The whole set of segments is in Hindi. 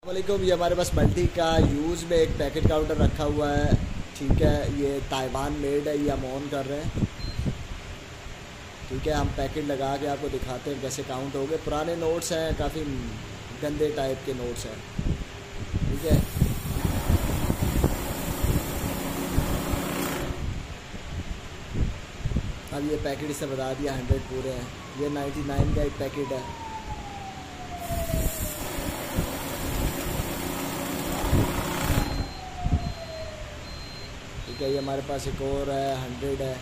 वालेकुम। ये हमारे पास मल्टी का यूज़ में एक पैकेट काउंटर रखा हुआ है। ठीक है, ये ताइवान मेड है, ये हम ऑन कर रहे हैं। ठीक है, हम पैकेट लगा के आपको दिखाते हैं कैसे काउंट हो गए। पुराने नोट्स हैं, काफ़ी गंदे टाइप के नोट्स हैं। ठीक है, अब ये पैकेट इससे बता दिया 100 पूरे हैं। ये 99 का एक पैकेट है। ठीक है, ये हमारे पास एक और है, 100 है।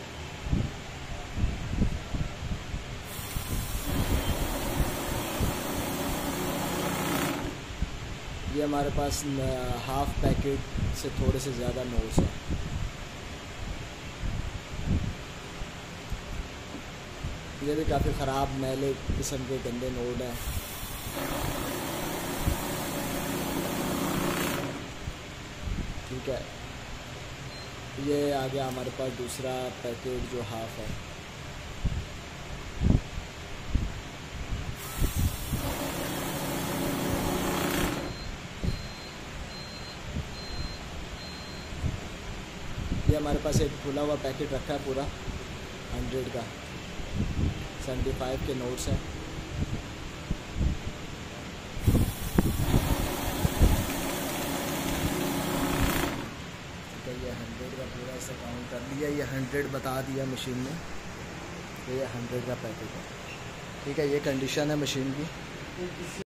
ये हमारे पास हाफ पैकेट से थोड़े से ज़्यादा नोट्स हैं। ये भी काफ़ी ख़राब मैले किस्म के गंदे नोट हैं। ठीक है, ये आ गया हमारे पास दूसरा पैकेट जो हाफ है। ये हमारे पास एक खुला हुआ पैकेट रखा है पूरा 100 का, 75 के नोट्स हैं। ठीक है, ये 100 का पूरा ऐसा काउंट कर लिया। ये 100 बता दिया मशीन ने, तो ये 100 का पैकेट है। ठीक है, ये कंडीशन है मशीन की।